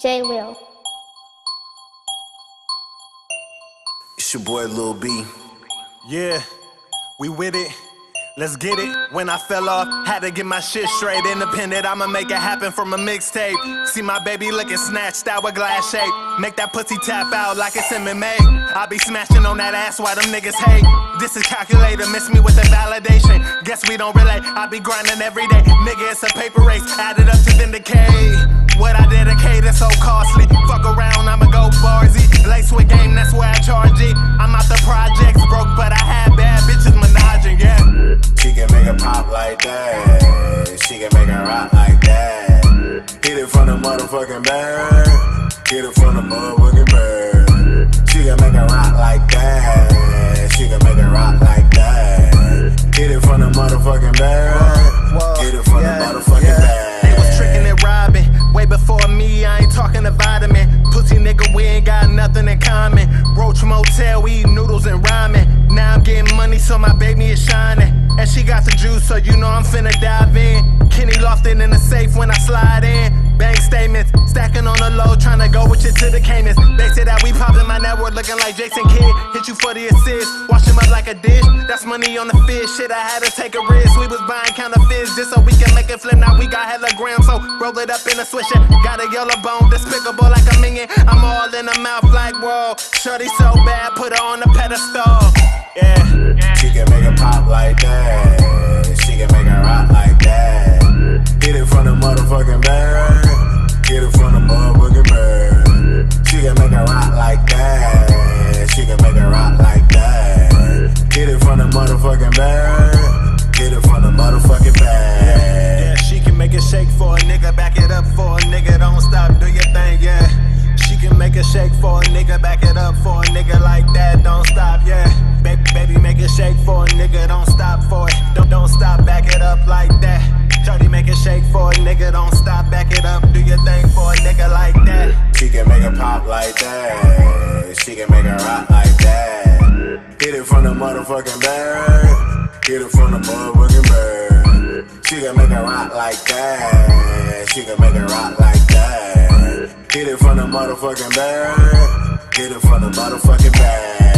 j.will. It's your boy Lil B. Yeah, we with it. Let's get it. When I fell off, had to get my shit straight. Independent, I'ma make it happen from a mixtape. See my baby looking snatched out with glass shape. Make that pussy tap out like it's MMA. I be smashing on that ass while them niggas hate. This is calculator, miss me with the validation. Guess we don't relate, I be grinding every day. Nigga, it's a paper race, added up to vindicate. What I dedicate is so costly. Fuck around, I'ma go barzy. Lace with game, that's where I charge it. I'm out the projects broke, but I had bad bitches menaging, yeah. She can make it pop like that. She can make it rock like that. Hit it from the motherfucking bird. Hit it from the motherfucking bird. She can make it rock like that. She can make it rock like that. Hit it from the motherfucking bird. Hit it from the motherfucking bird. They was tricking and robbing. Way before me, I ain't talking to vitamin. Pussy nigga, we ain't got nothing in common. Roach Motel, we eat noodles and ramen. Now I'm getting money, so my baby is shining. And she got the juice, so you know I'm finna dive in. Kenny lofted in the safe when I slide in. Bank statements, stacking on the low, tryna go with you to the Caymans. They say that we poppin' my network looking like Jason Kidd. Hit you for the assist, wash him up like a dish. That's money on the fish, shit, I had to take a risk. We was buying counterfeits just so we can make it flip. Now we got hella grams, so roll it up in a swisher. Got a yellow bone, despicable like a minion. I'm all in the mouth like, whoa. Shorty so bad, put her on the pedestal. Yeah. She can make it pop like that. She can make it rock like that. Hit it from the motherfucking bird. Hit it from the motherfucking bird. She can make it rock like that. She can make it rock like that. Hit it from the motherfucking bird. Hit it from the motherfucking bird. Yeah, she can make it shake for a nigga, back it up for a nigga. Don't stop, do your thing, yeah. She can make it shake for a nigga, back it up for a nigga like that. Don't stop, yeah. Baby, make it shake for a nigga, don't stop for it. Don't stop, back it up like that. Shorty, make it shake for a nigga, don't stop, back it up. Do your thing for a nigga like that. She can make it pop like that. She can make it rock like that. Hit it from the motherfucking bird. Hit it from the motherfucking bird. She can make it rock like that. She can make it rock like that. Hit it from the motherfucking bird. Hit it from the motherfucking bird.